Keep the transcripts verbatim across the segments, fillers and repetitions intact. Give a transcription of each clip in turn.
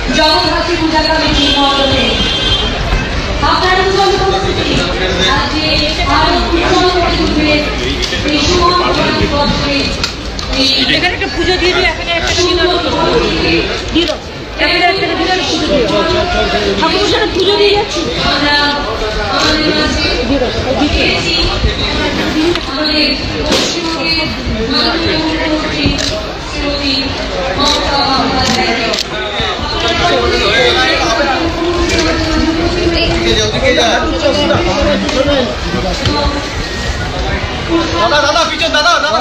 জগদ্ধাত্রী পূজা কমিটির মণ্ডলে আপনারা দুজন আজকে আরো উজ্জ্বল করে তুলবেন এই সুমহান বছরে এখানে একটা পুজো দিয়ে দিই এখানে একটা দিয়ে দাও এখানে একটা দিনের পুজো দিয়ে ঠাকুর সাথে পুজো দিয়ে যাচ্ছি আমরা আমাদের মাঝে দিয়েছি আমাদের পশ্চিমবঙ্গের মাননীয় মুখ্যমন্ত্রী শ্রীমতী মমতা বন্দ্যোপাধ্যায়কে দাদা দাদা পিছন দাদা দাদা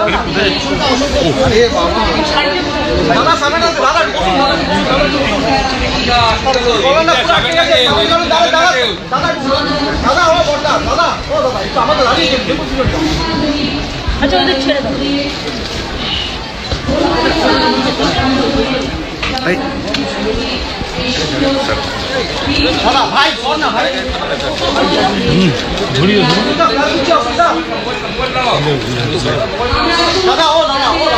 দাদা সামনে দাদা দাদা দাদা ও বড়দা দাদা ও দাদা একটু আমাদের দাঁড়িয়ে আচ্ছা ওদের ছেড়ে দাও দাদা ভাই কর না ভাই ঘুরিয়ে দাদা ও দাদা ও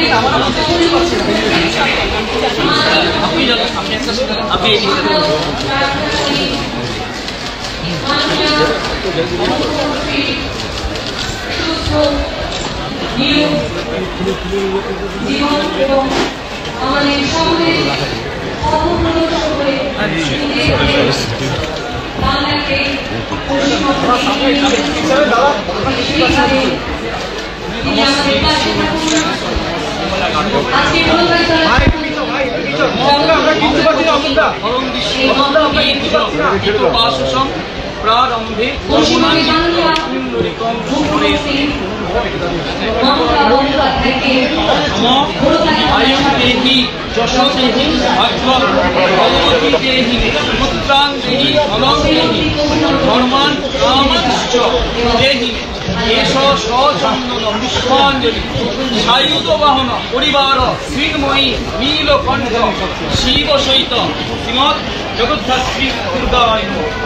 আপনি আপনি জীবন এবং আমাদের সকলের বাংলাকে প্রারম্ভে আয়ু দেহি যশ দেহি ভাগ্যম ভগবতী দেহি পুত্রাং দেহি ধনং দেহি ধর্মান কামাঞ্চ দেহি এষ সচন্দন পুষ্পাঞ্জলি সায়ুধ বাহন পরিবার শ্রীময়ী নীলকণ্ঠ শিব সহিত শ্রীমৎ জগদ্ধাত্রী দুর্গায়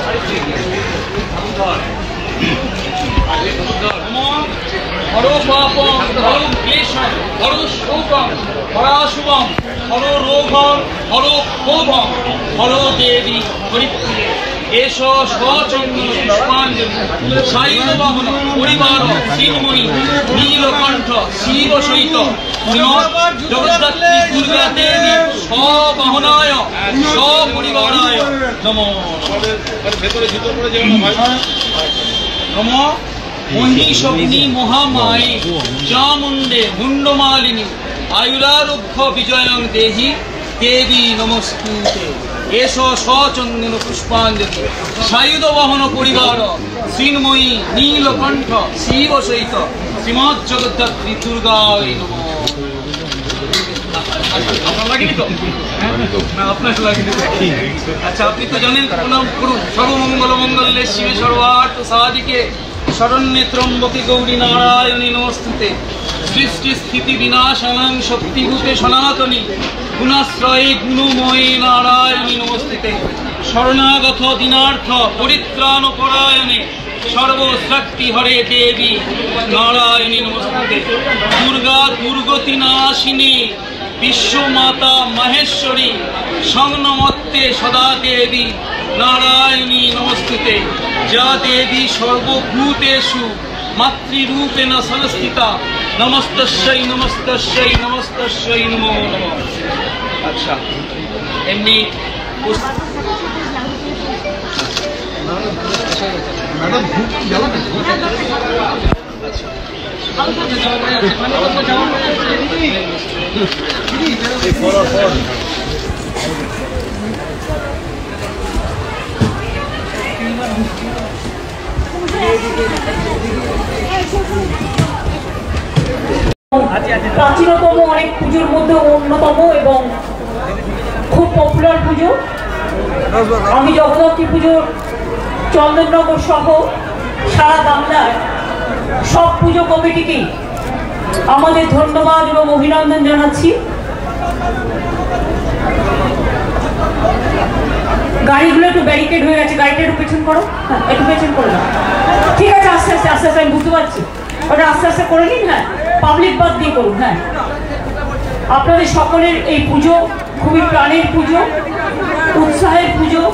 হরো পাপম হরো ক্লেশম হরো শোকম হরাশুভম হরো রোগম হরো ক্ষোভম হরো দেবী হরিপ্রিয়ে এষ সচন্দন পুষ্পাঞ্জলি সায়ুধ বাহন পরিবার শ্রীময়ী নীলকণ্ঠ শিব সহিত শ্রীমৎ জগদ্ধাত্রী দুর্গা দেবী স্ববাহনায় সপরিবারায় নমো নমো মহিষগ্নি মহামায়ী চামুণ্ডে মুণ্ডমালিনী আয়ুরারোগ্য বিজয়ং দেহি দেবী নমস্তুতে এষ সচন্দন পুষ্পাঞ্জলি সায়ুধ বাহন পরিবার শ্রীময়ী নীলকণ্ঠ শিব সহিত শ্রীমৎ জগদ্ধাত্রী দুর্গায় নমঃ। আপনার লাগেনি তো? না আপনার লাগেনি। আচ্ছা আপনি তো জানেন প্রণাম করুন। সর্বমঙ্গল মঙ্গলে শিবে সর্বার্থ সাধিকে শরণ্যে ত্রম্বকে গৌরী নারায়ণী নমস্তুতে সৃষ্টি স্থিতি বিনাশানাং শক্তিভূতে সনাতনী গুণাশ্রয়ে গুণময়ী নারায়ণী নমস্তুতে শরণাগত দীনার্থ পরিত্রাণ পরায়ণে সর্বশক্তি হরে দেবী নারায়ণী নমস্তুতে দুর্গা দুর্গতি নাশিনী বিশ্বমাতা মহেশ্বরী সংনমত্তে সদা দেবী নারায়ণী নমস্তুতে যা দেবী সর্বভূতেষু মাতৃরূপেণ সংস্থিতা নমস্তস্যৈ নমস্তস্যৈ নমস্তস্যৈ নমো নমঃ। আচ্ছা এমনি প্রাচীনতম অনেক পুজোর মধ্যে অন্যতম এবং খুব পপুলার পুজো। আমি জগদ্ধাত্রী পুজোর চন্দননগর সহ সারা বাংলার সব পুজো কমিটিকেই আমাদের ধন্যবাদ এবং অভিনন্দন জানাচ্ছি। গাড়িগুলো একটু ব্যারিকেড হয়ে গেছে, গাড়িটা একটু পেছন করো, হ্যাঁ একটু পেছন করে দাও। ঠিক আছে, আস্তে আস্তে আস্তে আস্তে আমি বুঝতে পারছি, ওটা আস্তে আস্তে করে নিন। হ্যাঁ পাবলিক বাদ দিয়ে করুন। হ্যাঁ আপনাদের সকলের এই পুজো খুবই প্রাণের পুজো, উৎসাহের পুজো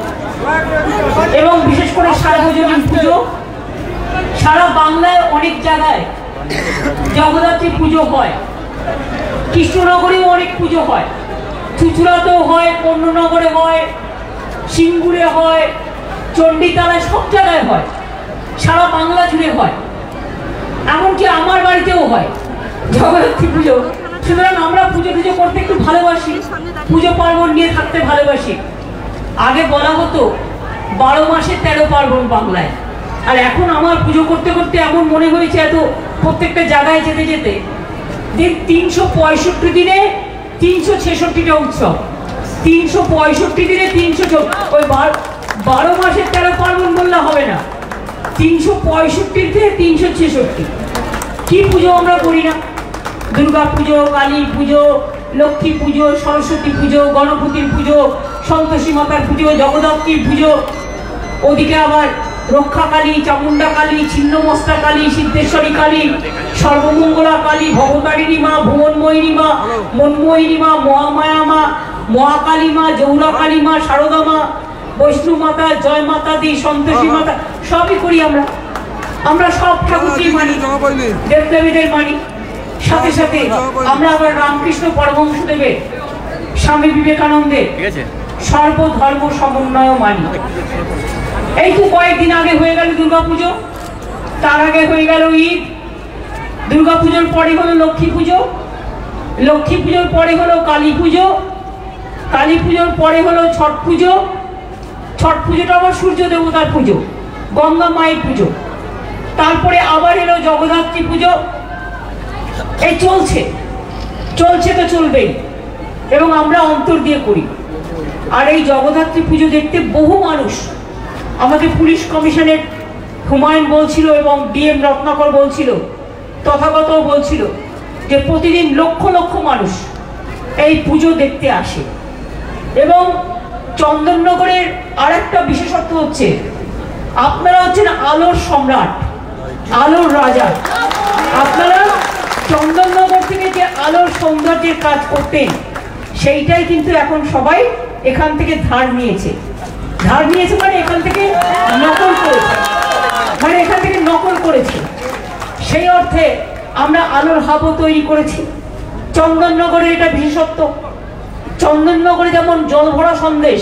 এবং বিশেষ করে সার্বজনীন পুজো। সারা বাংলায় অনেক জায়গায় জগদ্ধাত্রী পুজো হয়, কৃষ্ণনগরেও অনেক পুজো হয়, চুচুড়াতেও হয়, পণ্যনগরে হয়, সিঙ্গুরে হয়, চণ্ডীতলায়, সব জায়গায় হয়, সারা বাংলা জুড়ে হয়, এমনকি আমার বাড়িতেও হয় জগদ্ধাত্রী পুজো। সুতরাং আমরা পুজো টুজো করতে একটু ভালোবাসি, পুজো পার্বণ নিয়ে থাকতে ভালোবাসি। আগে বলা হতো বারো মাসে তেরো পার্বণ বাংলায়, আর এখন আমার পুজো করতে করতে এমন মনে হয়েছে এত প্রত্যেকটা জায়গায় যেতে যেতে যে তিনশো পঁয়ষট্টি দিনে তিনশো ছেষট্টিটা উৎসব, তিনশো পঁয়ষট্টি দিনে তিনশো ওই বারো মাসের তেরো পার্বণ বললে হবে না, তিনশো পঁয়ষট্টিতে তিনশো ছেষট্টি কি পুজো আমরা করি না? দুর্গা পুজো, কালী পুজো, লক্ষ্মী পুজো, সরস্বতী পুজো, গণপতির পুজো, সন্তোষী মাতার পুজো, জগদ্ধাত্রীর পুজো, ওদিকে আবার রক্ষা কালী, চামুন্ডা কালী, ছিন্নমস্তা কালী, সিদ্ধেশ্বরী কালী, সর্বমঙ্গলা কালী, ভবতারিণী মা, ভুবনময়িনী মা, মনমোহিনী মা, মহামায়া মা, মহাকালী মা, জৌরা কালী মা, শারদা মা, বৈষ্ণু মাতা, জয় মাতা দি, সন্তোষী মাতা, সবই করি আমরা। আমরা সব ঠাকুরকেই মানি, দেবদেবীদের মানি। সাথে সাথে আমরা আবার রামকৃষ্ণ পরমহংসদেবের, স্বামী বিবেকানন্দের সর্বধর্ম সমন্বয় মানি। এই তো কয়েকদিন আগে হয়ে গেল দুর্গা পুজো, তার আগে হয়ে গেল ঈদ, দুর্গা পুজোর পরে হলো লক্ষ্মী পুজো, লক্ষ্মী পুজোর পরে হলো কালী পুজো, কালী পুজোর পরে হলো ছট পুজো, ছট পুজোটা আবার সূর্য দেবতার পুজো, গঙ্গা মায়ের পুজো, তারপরে আবার এলো জগদ্ধাত্রী পুজো। এই চলছে চলছে তো চলবেই, এবং আমরা অন্তর দিয়ে করি। আর এই জগদ্ধাত্রী পুজো দেখতে বহু মানুষ, আমাকে পুলিশ কমিশনের হুমায়ুন বলছিল এবং ডিএম রত্নাকর বলছিল, তথাগতও বলছিল যে প্রতিদিন লক্ষ লক্ষ মানুষ এই পুজো দেখতে আসে। এবং চন্দননগরের আর একটা বিশেষত্ব হচ্ছে, আপনারা হচ্ছেন আলোর সম্রাট, আলোর রাজা। আপনারা চন্দননগর থেকে যে আলোর সৌন্দর্যের কাজ করতেন, সেইটাই কিন্তু এখন সবাই এখান থেকে ধার নিয়েছে। ধার নিয়েছে মানে এখান থেকে নকল করেছে, মানে এখান থেকে নকল করেছে। সেই অর্থে আমরা আলোর হাবও তৈরি করেছি। চন্দননগরের এটা বিশেষত্ব। চন্দননগরে যেমন জল ভরা সন্দেশ,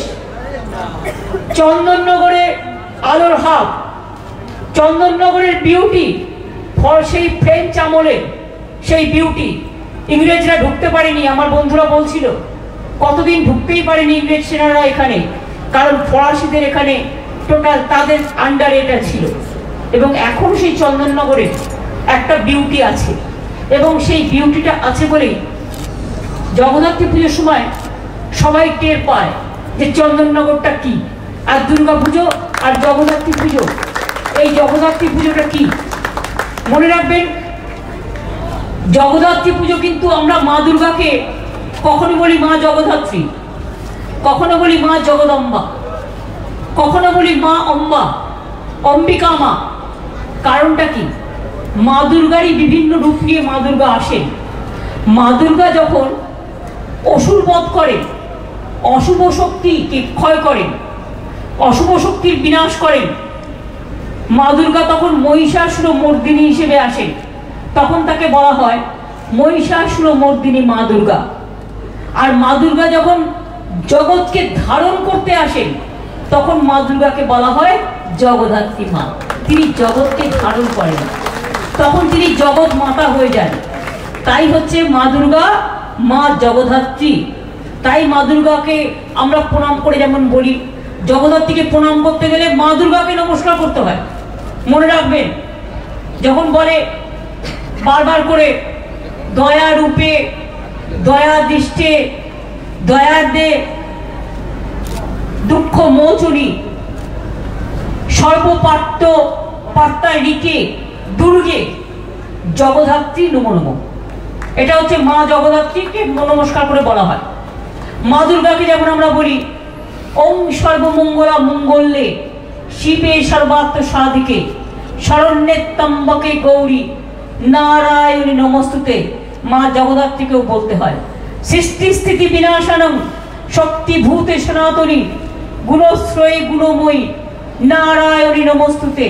চন্দননগরে আলোর হাব, চন্দননগরের বিউটি, সেই ফ্রেঞ্চ আমলে সেই বিউটি ইংরেজরা ঢুকতে পারেনি। আমার বন্ধুরা বলছিল কতদিন ঢুকতেই পারেনি ইংরেজ সেনারা এখানে, কারণ ফরাসিদের এখানে টোটাল তাদের আন্ডারে এটা ছিল। এবং এখন সেই চন্দননগরের একটা বিউটি আছে, এবং সেই বিউটিটা আছে বলেই জগদ্ধাত্রী পুজোর সময় সবাই টের পায় যে চন্দননগরটা কি। আর দুর্গা পুজো আর জগদ্ধাত্রী পুজো, এই জগদ্ধাত্রী পুজোটা কি মনে রাখবেন। জগদ্ধাত্রী পুজো কিন্তু আমরা মা দুর্গাকে কখনো বলি মা জগদ্ধাত্রী, কখনো বলি মা জগদম্বা, কখনো বলি মা অম্বা, অম্বিকা মা। কারণটা কি? মা দুর্গারই বিভিন্ন রূপ নিয়ে মা দুর্গা আসেন। মা দুর্গা যখন অসুর বধ করেন, অশুভ শক্তিকে ক্ষয় করেন, অশুভ শক্তির বিনাশ করেন, মা দুর্গা তখন মহিষাসুর মর্দিনী হিসেবে আসেন। তখন তাকে বলা হয় মহিষাসুর মর্দিনী মা দুর্গা। আর মা দুর্গা যখন জগৎকে ধারণ করতে আসেন, তখন মা দুর্গাকে বলা হয় জগদ্ধাত্রী মা। তিনি জগৎকে ধারণ করেন, তখন তিনি জগৎ মাতা হয়ে যান। তাই হচ্ছে মা দুর্গা মা জগদ্ধাত্রী। তাই মা দুর্গাকে আমরা প্রণাম করে যেমন বলি, জগদ্ধাত্রীকে প্রণাম করতে গেলে মা দুর্গাকে নমস্কার করতে হয়। মনে রাখবেন, যখন বলে বারবার করে দয়া রূপে, দয়া দৃষ্টে, দয়া দে, দুঃখ মোচনী, সর্বপাত্র পাত্তায় রিকে, দুর্গে, জগদ্ধাত্রী নমো নমঃ। এটা হচ্ছে মা জগদ্ধাত্রীকে নমস্কার করে বলা হয়। মা দুর্গাকে যেমন আমরা বলি ওম সর্বমঙ্গলা মঙ্গলে শিবে সর্বাত্ম সাধিকে শরণ্যে ত্র্যম্বকে গৌরী নারায়ণী নমস্তুতে, মা জগদ্ধাত্রীকেও বলতে হয়। সৃষ্টি স্থিতি বিনাশনম শক্তিভূতে সনাতনী গুণশ্রয়ে গুণময়ী নারায়ণী নমস্তুতে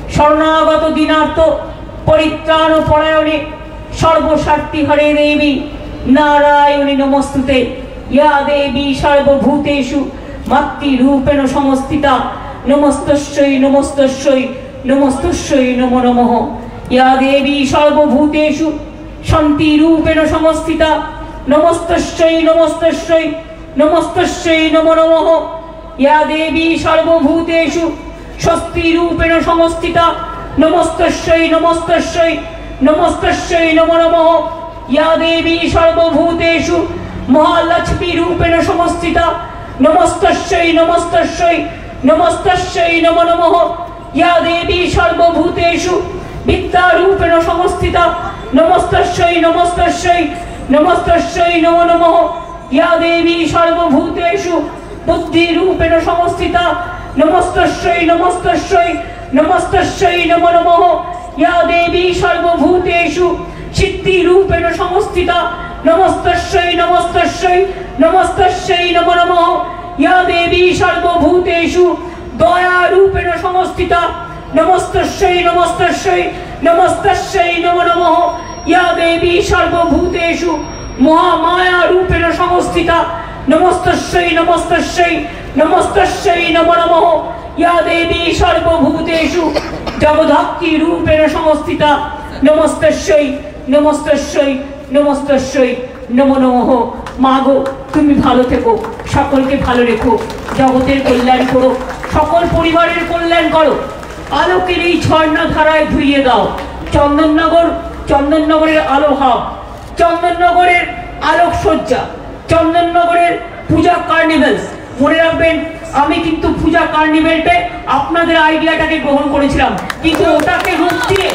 শরণাগত দীনার্থ পরিত্রাণ পরায়ণে সর্বস্বার্থী হরে দেবী নারায়ণী নমস্তুতে ইয়া দেবী সর্বভূতেষু মাতৃরূপেণ সমস্থিতা নমস্তস্যৈ নমস্তস্যৈ নমস্তস্যৈ নমো নমঃ ইয়া দেবী সর্বভূতেষু শান্তিরূপেণ সমস্থিতা নমস্তস্যৈ নমস্তস্যৈ নমস্তস্যৈ নমো নমঃ ইয়া দেবী সর্বভূতেষু স্বস্তিরূপেণ সমস্থিতা নমস্তস্যৈ নমস্তস্যৈ নমস্তস্যৈ নমো নমঃ ইয়া দেবী সর্বভূতেষু মহালক্ষ্মী রূপেণ সমস্থিতা নমস্তস্যৈ নমস্তস্যৈ নমস্তস্যৈ নমো নমঃ ইয়া দেবী সর্বভূতেষু বিদ্যা রূপেণ সমস্থিতা নমস্তস্যৈ নমস্তস্যৈ নমস্তস্যৈ নমো নমঃ ইয়া দেবী সর্বভূতেষু বুদ্ধি রূপেণ সমস্থিতা নমস্তস্যৈ নমস্তস্যৈ নমস্তস্যৈ নমো নমঃ ইয়া দেবী সর্বভূতেষু সিদ্ধি রূপেণ সমস্থিতা নমস্তস্যৈ নমস্তস্যৈ নমস্তস্যৈ নমো নমঃ ইয়া দেবী সর্বভূতেষু দয়া রূপেণ সমস্থিতা নমস্তস্যৈ নমস্তস্যৈ নমস্তস্যৈ নমো নমঃ ইয়া দেবী সর্বভূতেষু মহামায়া রূপেণ সমস্থিতা নমস্তস্যৈ নমস্তস্যৈ নমস্তস্যৈ নমো নমঃ ইয়া দেবী সর্বভূতেষু জগদ্ধাত্রী রূপেণ সমস্থিতা নমস্তস্যৈ নমস্তস্যৈ নমস্তস্যৈ নমো নমঃ। মাগো তুমি ভালো থেকো, সকলকে ভালো রেখো, জগতের কল্যাণ করো, সকল পরিবারের কল্যাণ করো। আলোকের এই ঝর্ণা ধারায় ধুইয়ে দাও চন্দননগর, চন্দননগরের আলো হাব, চন্দননগরের আলোকসজ্জা, চন্দননগরের পূজা কার্নিভেলস। মনে রাখবেন, আমি কিন্তু পূজা কার্নিভেলটে আপনাদের আইডিয়াটাকে গ্রহণ করেছিলাম, কিন্তু ওটাকে রূপ দিয়ে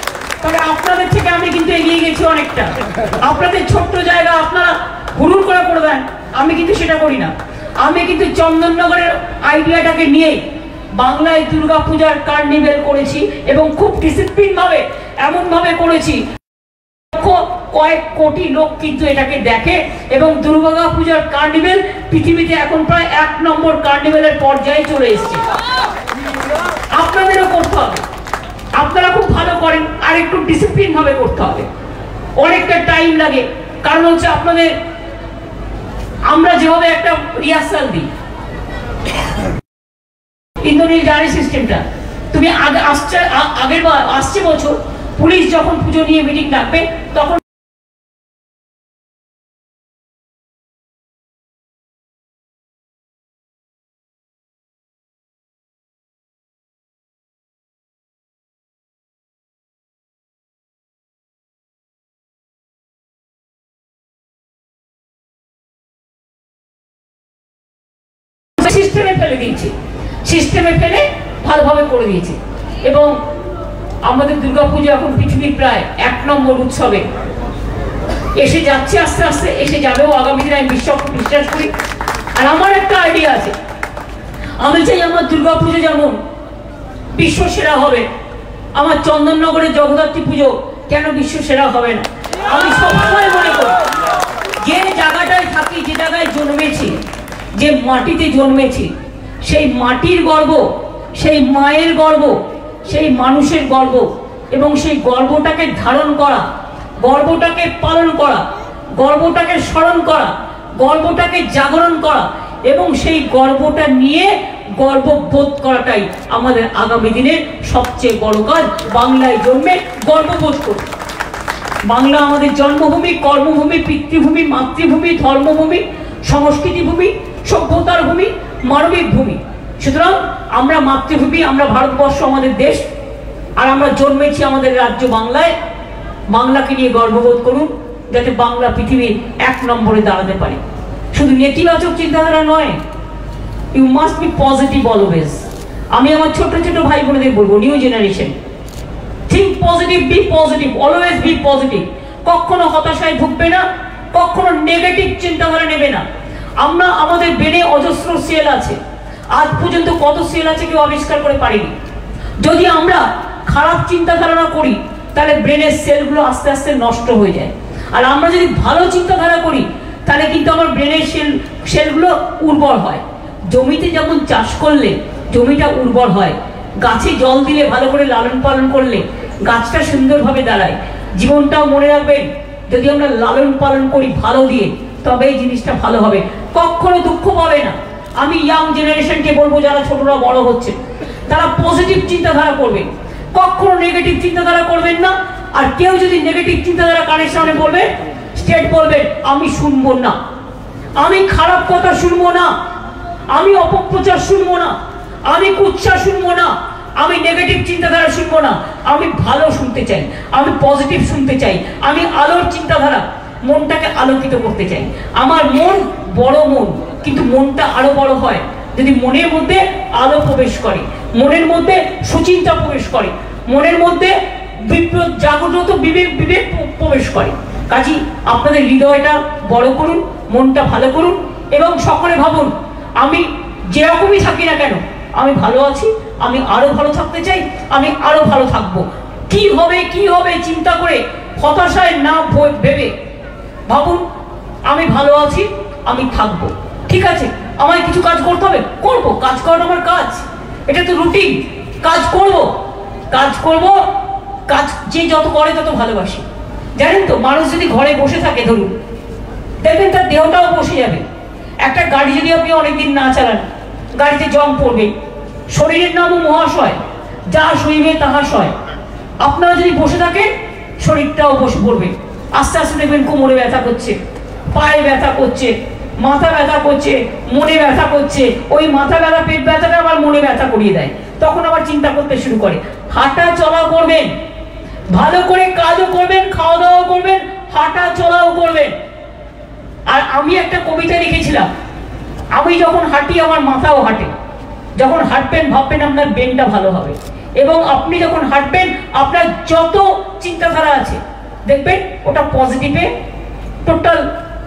তবে আপনাদের থেকে আমি কিন্তু এগিয়ে গেছি অনেকটা। আপনাদের ছোট্ট জায়গা আপনারা হুড়ুর করে করে দেন, আমি কিন্তু সেটা করি না। আমি কিন্তু চন্দননগরের আইডিয়াটাকে নিয়ে বাংলায় দুর্গা পূজার কার্নিভেল করেছি এবং খুব ডিসিপ্লিন ভাবে এমন ভাবে করেছি কয়েক কোটি লোক কিন্তু এটাকে দেখে এবং দুর্গা পূজার কার্নিভেল পৃথিবীতে এখন প্রায় এক নম্বর কার্নিভেলের পর্যায়ে চলে এসেছে। আপনাদেরও করতে হবে, আপনারা খুব ভালো করেন, আর একটু ডিসিপ্লিন ভাবে করতে হবে। অনেকটা টাইম লাগে, কারণ হচ্ছে আপনাদের আমরা যেভাবে একটা রিহার্সাল দিই, ইন্দ্রনীল জানে সিস্টেমটা। তুমি আগে আসছে আগের বার আসছে বছর পুলিশ যখন পুজো নিয়ে মিটিং ডাকবে তখন সিস্টেমে ফেলে দিয়েছে, সিস্টেমে ফেলে ভালোভাবে করে দিয়েছে। এবং আমাদের দুর্গাপূজা এখন পৃথিবীর প্রায় এক নম্বর উৎসবে এসে যাচ্ছে, আস্তে আস্তে এসে যাবেও আগামী দিনে, আমি বিশ্বাস বিশ্বাস করি। আর আমার একটা আইডিয়া আছে, আমি চাই আমার দুর্গাপুজো যেমন বিশ্ব সেরা হবে, আমার চন্দননগরের জগদ্ধাত্রী পুজো কেন বিশ্ব সেরা হবে না। আমি সবসময় মনে করি যে জায়গাটায় থাকি, যে জায়গায় জন্মেছি, যে মাটিতে জন্মেছি, সেই মাটির গর্ব, সেই মায়ের গর্ব, সেই মানুষের গর্ব, এবং সেই গর্বটাকে ধারণ করা, গর্বটাকে পালন করা, গর্বটাকে স্মরণ করা, গর্বটাকে জাগরণ করা এবং সেই গর্বটা নিয়ে গর্ববোধ করাটাই আমাদের আগামী দিনের সবচেয়ে বড় কাজ। বাংলায় জন্মে গর্ববোধ করি। বাংলা আমাদের জন্মভূমি, কর্মভূমি, পিতৃভূমি, মাতৃভূমি, ধর্মভূমি, সংস্কৃতি ভূমি, সভ্যতার ভূমি, মানবিক ভূমি। সুতরাং আমরা মাতৃভূমি, আমরা ভারতবর্ষ আমাদের দেশ, আর আমরা জন্মেছি আমাদের রাজ্য বাংলায়। বাংলাকে নিয়ে গর্ববোধ করুন, যাতে বাংলা পৃথিবীর এক নম্বরে দাঁড়াতে পারে। শুধু নেতিবাচক চিন্তাধারা নয়, you must be positive always. আমি আমার ছোট ছোট ভাই বোনদের বলবো, new generation, think positive, be positive, always be positive. কখনো হতাশায় ভুগবে না, কখনো নেগেটিভ চিন্তাধারা নেবে না। আমরা আমাদের ব্রেনে অজস্র সেল আছে, আজ পর্যন্ত কত সেল আছে কেউ আবিষ্কার করে পারিনি। যদি আমরা খারাপ চিন্তাধারা করি তাহলে ব্রেনের সেলগুলো আস্তে আস্তে নষ্ট হয়ে যায়, আর আমরা যদি ভালো চিন্তাধারা করি তাহলে কিন্তু আমার ব্রেনের সেল সেলগুলো উর্বর হয়। জমিতে যেমন চাষ করলে জমিটা উর্বর হয়, গাছে জল দিলে ভালো করে লালন পালন করলে গাছটা সুন্দরভাবে দাঁড়ায়। জীবনটাও মনে রাখবেন, যদি আমরা লালন পালন করি ভালো দিয়ে, তবে এই জিনিসটা ভালো হবে, কখনো দুঃখ পাবে না। আমি ইয়াং জেনারেশনকে বলবো, যারা ছোটরা বড় হচ্ছে তারা পজিটিভ চিন্তাধারা করবেন, কখনো নেগেটিভ চিন্তাধারা করবেন না। আর কেউ যদি নেগেটিভ চিন্তাধারা কানের সামনে বলবে, স্টেট বলবেন আমি শুনবো না, আমি খারাপ কথা শুনবো না, আমি অপপ্রচার শুনবো না, আমি কুৎসা শুনবো না, আমি নেগেটিভ চিন্তাধারা শুনবো না, আমি ভালো শুনতে চাই, আমি পজিটিভ শুনতে চাই, আমি আলোর চিন্তাধারা, মনটাকে আলোকিত করতে চাই। আমার মন বড় মন, কিন্তু মনটা আরো বড় হয় যদি মনের মধ্যে আলো প্রবেশ করে, মনের মধ্যে সুচিন্তা প্রবেশ করে, মনের মধ্যে জাগ্রত বিবেক বিবেক প্রবেশ করে। কাজী আপনাদের হৃদয়টা বড় করুন, মনটা ভালো করুন, এবং সকলে ভাবুন আমি যেরকমই থাকি না কেন আমি ভালো আছি, আমি আরো ভালো থাকতে চাই, আমি আরো ভালো থাকবো। কি হবে কি হবে চিন্তা করে হতাশায় না ভেবে ভাবুন আমি ভালো আছি, আমি থাকবো, ঠিক আছে। আমায় কিছু কাজ করতে হবে, করবো, কাজ করানো আমার কাজ, এটা তো রুটিন, কাজ করব কাজ করব কাজ যে যত করে তত ভালোবাসি। জানেন তো, মানুষ যদি ঘরে বসে থাকে ধরুন, দেখবেন তার দেহটাও বসে যাবে। একটা গাড়ি যদি আপনি অনেকদিন না চালান, গাড়িতে জং পড়বে। শরীরের নামও মহাশয়, যা শুইবে তাহা সয়। আপনারা যদি বসে থাকেন শরীরটাও বসে পড়বে। আস্তে আস্তে দেখবেন কোমরে ব্যথা করছে, পায়ে ব্যথা করছে, মাথা ব্যথা করছে, মনে ব্যথা করছে। ওই মাথা ব্যথা পেট ব্যথাটা আবার মনে ব্যথা করিয়ে দেয়, তখন আবার চিন্তা করতে শুরু করে। হাঁটা চলা করবেন, ভালো করে কাজও করবেন, খাওয়া দাওয়াও করবেন, হাঁটা চলাও করবেন। আর আমি একটা কবিতা লিখেছিলাম, আমি যখন হাঁটি আমার মাথাও হাঁটে। যখন হাঁটবেন ভাববেন আপনার ব্রেনটা ভালো হবে, এবং আপনি যখন হাঁটবেন আপনার যত চিন্তাধারা আছে দেখবেন ওটা পজিটিভে টোটাল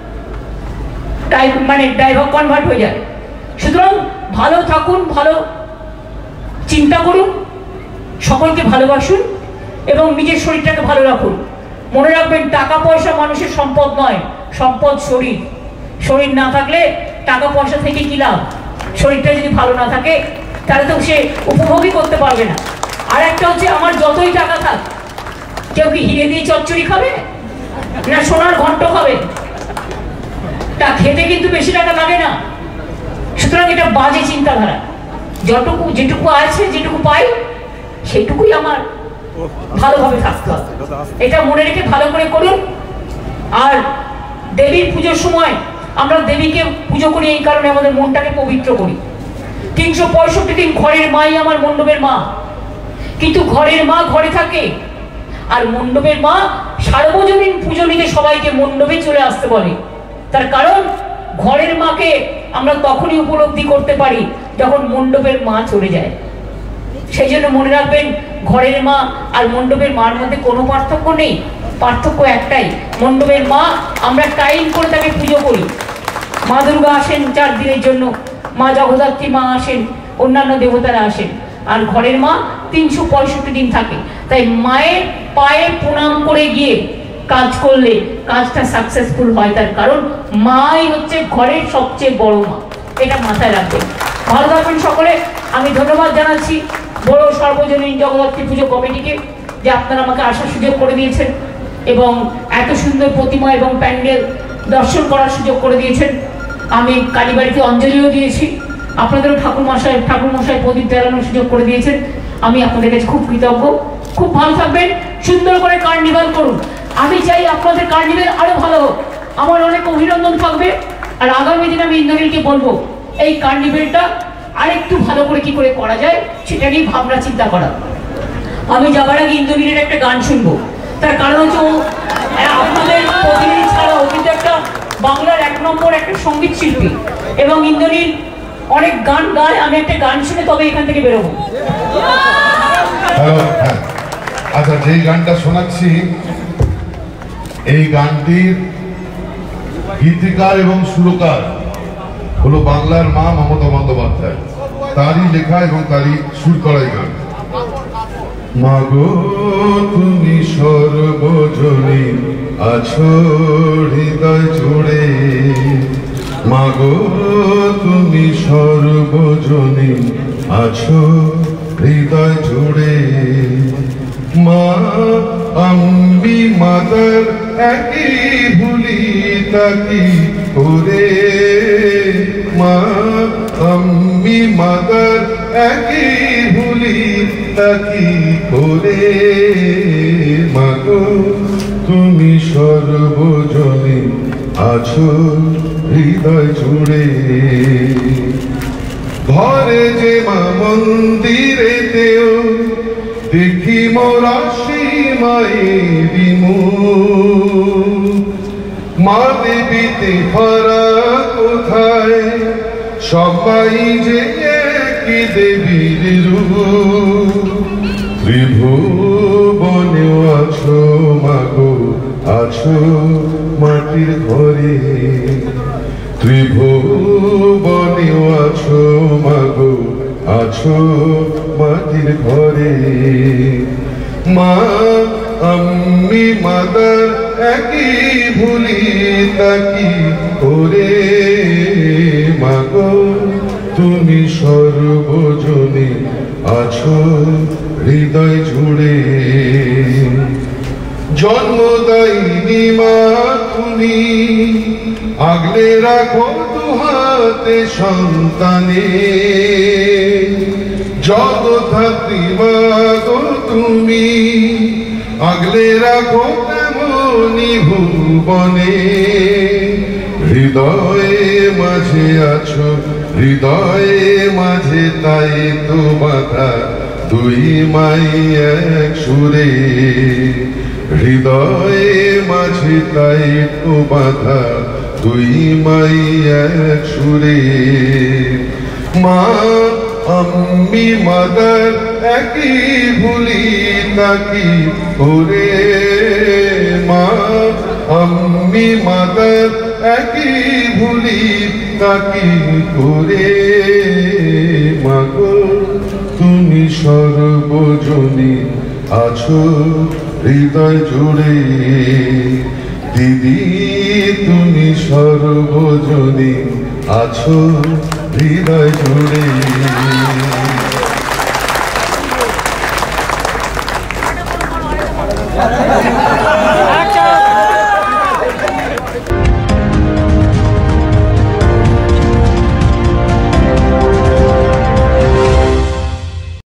মানে ডাইভার কনভার্ট হয়ে যাবে। সুতরাং ভালো থাকুন, ভালো চিন্তা করুন, সকলকে ভালোবাসুন এবং নিজের শরীরটাকে ভালো রাখুন। মনে রাখবেন টাকা পয়সা মানুষের সম্পদ নয়, সম্পদ শরীর। শরীর না থাকলে টাকা পয়সা থেকে কি লাভ? শরীরটা যদি ভালো না থাকে তাহলে তো সে উপভোগই করতে পারবে না। আর একটা হচ্ছে, আমার যতই টাকা থাক, কেউ কি হিরে দিয়ে চচ্চড়ি খাবে না সোনার ঘন্ট খাবে? তা খেতে কিন্তু বেশি টাকা লাগে না। সুতরাং এটা বাজে চিন্তাধারা। যতটুকু যেটুকু আছে, যেটুকু পাই সেটুকুই আমার ভালোভাবে থাকতে হবে, এটা মনে রেখে ভালো করে করুন। আর দেবীর পুজোর সময় আমরা দেবীকে পুজো করি এই কারণে আমাদের মনটাকে পবিত্র করি। তিনশো পঁয়ষট্টি দিন ঘরের মাই আমার মণ্ডপের মা, কিন্তু ঘরের মা ঘরে থাকে আর মণ্ডপের মা সার্বজনীন পুজো নিতে সবাইকে মণ্ডপে চলে আসতে বলে। তার কারণ ঘরের মাকে আমরা তখনই উপলব্ধি করতে পারি যখন মণ্ডপের মা চলে যায়। সেই জন্য মনে রাখবেন, ঘরের মা আর মণ্ডপের মার মধ্যে কোনো পার্থক্য নেই, পার্থক্য একটাই, মণ্ডপের মা আমরা টাইম করে তাকে পুজো করি। মা দুর্গা আসেন চার দিনের জন্য, মা জগদ্ধাত্রী মা আসেন, অন্যান্য দেবতারা আসেন, আর ঘরের মা তিনশো পঁয়ষট্টি দিন থাকে। তাই মায়ের পায়ে প্রণাম করে গিয়ে কাজ করলে কাজটা সাকসেসফুল হয়, তার কারণ মাই হচ্ছে ঘরের সবচেয়ে বড় মা, এটা মাথায় রাখবেন। ভালো থাকবেন সকলে। আমি ধন্যবাদ জানাচ্ছি বড় সর্বজনীন জগদ্ধাত্রী পুজো কমিটিকে যে আপনারা আমাকে আসার সুযোগ করে দিয়েছেন এবং এত সুন্দর প্রতিমা এবং প্যান্ডেল দর্শন করার সুযোগ করে দিয়েছেন। আমি কালীবাড়িতে অঞ্জলিও দিয়েছি, আপনাদেরও ঠাকুর মশাই ঠাকুর মশাই প্রদীপ জ্বালানোর সুযোগ করে দিয়েছেন। আমি আপনাদের কাছে খুব কৃতজ্ঞ। খুব ভালো থাকবেন, সুন্দর করে কার্নিভাল করুন। আমি চাই আপনাদের কার্নিভাল আরো ভালো হোক, আমার অনেক অভিনন্দন থাকবে। আর আগামী দিন আমি ইন্দ্রনীলকে বলবো এই কার্নিভালটা আরেকটু ভালো করে কি করে করা যায় সেটা নিয়ে ভাবনা চিন্তা করা। আমি যাবার আগে ইন্দ্রনীলের একটা গান শুনবো, তার কারণ হচ্ছে ও আপনাদের প্রতিনিধি ছাড়া ও কিন্তু একটা বাংলার এক নম্বর একটা সঙ্গীত শিল্পী এবং ইন্দ্রনীল অনেক গান গায়। আমি একটা গান শুনে তবে এখান থেকে বেরোবো। আচ্ছা, যেই গানটা শোনাচ্ছি এই গানটির গীতিকার এবং সুরকার হলো বাংলার মা মমতা বন্দ্যোপাধ্যায়, তারই লেখা এবং তারই সুর করাই গান। মাগো তুমি সর্বজনী আছো হৃদয় জুড়ে, মাগো তুমি সর্বজনী আছো হৃদয় জুড়ে। মা আমি মাদার একই ভুলি তাকি করে, মা আমি মাদার একই ভুলি তাকি করে। মাগো তুমি সর্বজনী আছো হৃদয় জুড়ে। ঘরে যে মা মন্দিরেতেও দেখি মোরা মায়েরি মুখ, মা দেবীতে ফারাক কোথায়, সবাই যে একই দেবীর রূপ। ত্রিভুবনেও আছো মাগো আছো মাটির ঘরে, ত্রিভুবনেও আছো মাগো আছো মাটির ঘরে। মা আমি মাদার একই ভুলি তাকি করে, মাগো তুমি সর্বজনী আছো হৃদয় জুড়ে। জন্মদায়িনী মা তুমি আগলে রাখো দুহাতে সন্তানে, জগদ্ধাত্রী মাগো তুমি আগলে রাখো তেমনি ভুবনে। হৃদয়ে মাঝে আছো হৃদয়ে মাঝে তাই তো বাধা দুই মাই এক সুরে। হৃদয়ে মাঝে তাই তো বাধা দুই মাই এক সুরে। মা আমি মাদার একই ভুলি তাকি করে, মা আমি মাদার একই ভুলি তাকি করে। মাগো তুমি সর্বজনী আছো হৃদয় জুড়ে, দিদি তুমি সর্বজনী আছো হৃদয় জুড়ে।